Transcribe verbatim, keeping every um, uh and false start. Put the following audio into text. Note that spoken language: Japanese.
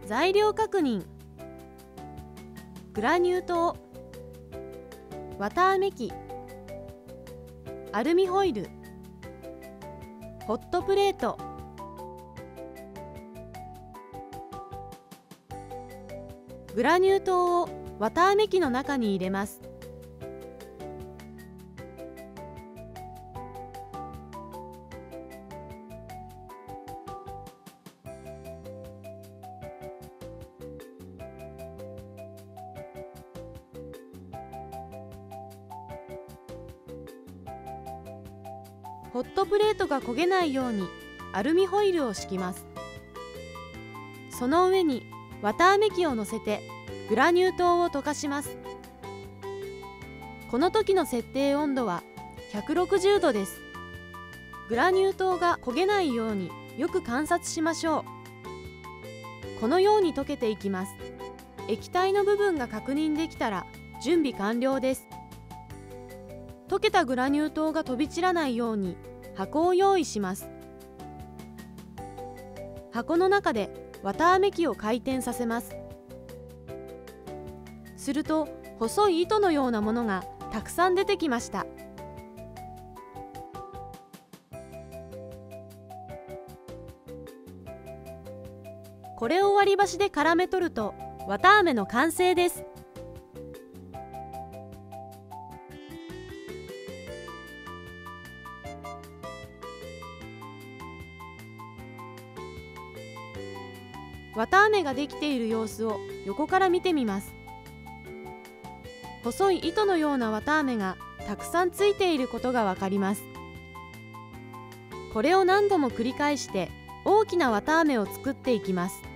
材料確認。グラニュー糖、綿あめ機、アルミホイル、ホットプレート。グラニュー糖を綿あめ機の中に入れます。ホットプレートが焦げないようにアルミホイルを敷きます。その上に綿あめ機を乗せてグラニュー糖を溶かします。この時の設定温度はひゃくろくじゅうどです。グラニュー糖が焦げないようによく観察しましょう。このように溶けていきます。液体の部分が確認できたら準備完了です。溶けたグラニュー糖が飛び散らないように箱を用意します。箱の中で綿あめ機を回転させます。すると細い糸のようなものがたくさん出てきました。これを割り箸で絡め取ると綿あめの完成です。綿あめができている様子を横から見てみます。細い糸のような綿あめがたくさんついていることがわかります。これを何度も繰り返して大きな綿あめを作っていきます。